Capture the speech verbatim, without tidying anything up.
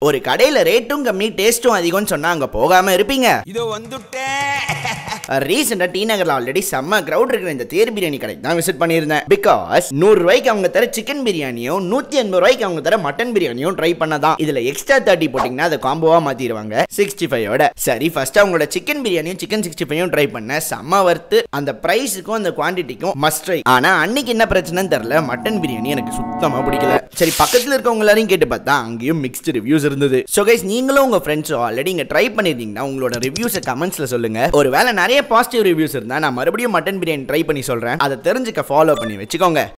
ஒரு கடையில ரேட்டும் கம்மி டேஸ்டும் அதிகம்னு சொன்னா அங்க போகாம இருப்பீங்க. இதோ வந்துட்டேன். ரீசெண்டா டி நகர்ல ஆல்ரெடி செம்ம கிரவுட் இருக்கிற இந்த தேர் பிரியாணி கடைக்கு தான் விசிட் பண்ணியிருந்தேன். பிகாஸ் நூறு ரூபாய்க்கு அவங்க தர சிக்கன் பிரியாணியும் நூத்தி எண்பது ரூபாய்க்கு அவங்க தர மட்டன் பிரியாணியும் ட்ரை பண்ணதான். இதுல எக்ஸ்ட்ரா தேர்ட்டி போட்டீங்கன்னா அதை காம்போவா மாத்திடுவாங்க சிக்ஸ்டி ஃபைவோட. சரி ஃபர்ஸ்ட் அவங்களோட சிக்கன் பிரியாணியும் சிக்கன் சிக்ஸ்டி ஃபைவும் ட்ரை பண்ண செம்ம வர்த்து. அந்த பிரைஸுக்கும் அந்த குவான்டிட்டிக்கும் மஸ்ட் ட்ரை. ஆனா அன்னைக்கு என்ன பிரச்சனைன்னு தெரியல, மட்டன் பிரியாணி எனக்கு சுத்தமா பிடிக்கல. சரி பக்கத்துல இருக்கவங்க எல்லாரையும் கேட்டு பார்த்தா அங்கேயும் மிக்ஸ்டு ரிவ்யூஸ் இருந்தது. சோ கைஸ் நீங்களும் உங்க ஃப்ரெண்ட்ஸோ ஆல்ரெடி இங்க ட்ரை பண்ணிருந்தீங்கன்னா உங்களோட ரிவ்யூஸை கமெண்ட்ஸ்ல சொல்லுங்க. ஒருவேளை நிறைய பாசிட்டிவ் ரிவ்யூஸ் இருந்தா நான் மறுபடியும் மட்டன் பிரியாணி ட்ரை பண்ணி சொல்றேன். அதை தெரிஞ்சுக்க ஃபாலோ பண்ணி வச்சுக்கோங்க.